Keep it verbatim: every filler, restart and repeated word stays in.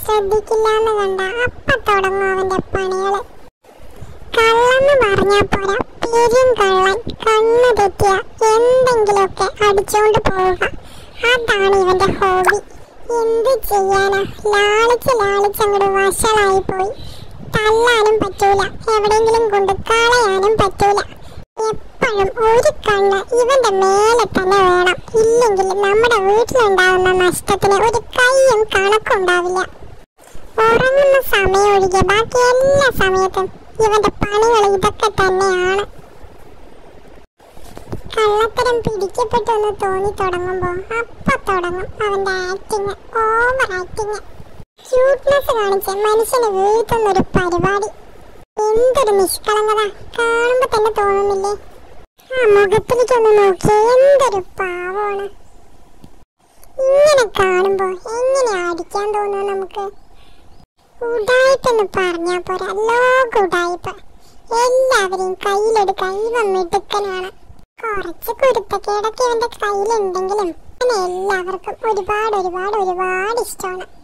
ശ്രദ്ധിക്കില്ലാന്ന് കണ്ട അപ്പ തുടങ്ങും അവന്റെ പണികള്. കള്ളെന്ന് പറഞ്ഞാ പോരാ, പെരും കള്ളൻ. കണ്ണു തെറ്റിയ എന്തെങ്കിലുമൊക്കെ അടിച്ചോണ്ട് പോവുക, അതാണ് ഇവന്റെ ഹോബി. എന്ത് ചെയ്യാനാ, ലാളിച്ച് ലാളിച്ചങ്ങോട്ട് വഷളായി പോയി. തല്ലാനും പറ്റൂല, എവിടെയെങ്കിലും കൊണ്ട് കളയാനും പറ്റൂല. എപ്പോഴും ഒരു കണ്ണ് ഇവന്റെ മേലെ തന്നെ വേണം, ഇല്ലെങ്കിൽ നമ്മുടെ വീട്ടിലുണ്ടാകുന്ന നഷ്ടത്തിന് ഒരു കൈയും കണക്കുണ്ടാവില്ല. ഉറങ്ങുന്ന സമയം ഒഴികെ ബാക്കി എല്ലാ സമയത്തും ഇവന്റെ പണികൾ ഇതൊക്കെ തന്നെയാണ്. കള്ളത്തരം പിടിക്കപ്പെട്ടെന്ന് തോന്നി തുടങ്ങുമ്പോ അപ്പ തുടങ്ങും അവന്റെ ആക്ടിങ്, ഓവർ ആക്ടിങ്. ക്യൂട്ട്നെസ് കാണിച്ച് മനുഷ്യനെ വീഴ്ത്തുന്നൊരു പരിപാടി. എന്തൊരു നിഷ്കളങ്കത, കാണുമ്പോ തന്നെ തോന്നുന്നില്ലേ? ആ മുഖത്തിലേക്കൊന്ന് നോക്കിയ എന്തൊരു പാവമാണ്. ഇങ്ങനെ കാണുമ്പോ എങ്ങനെ അടിക്കാൻ തോന്നുക നമുക്ക്? ഉടായിപ്പെന്ന് പറഞ്ഞാ പോരാ, ലോക ഉടായിപ്പ്. എല്ലാവരെയും കയ്യിലെടുക്കാൻ ഇവൻ മിടുക്കനാണ്. കുറച്ച് കുരുത്തക്കേടൊക്കെ ഇവന്റെ കയ്യിലുണ്ടെങ്കിലും എല്ലാവർക്കും ഒരുപാട് ഒരുപാട് ഒരുപാട് ഇഷ്ടമാണ്.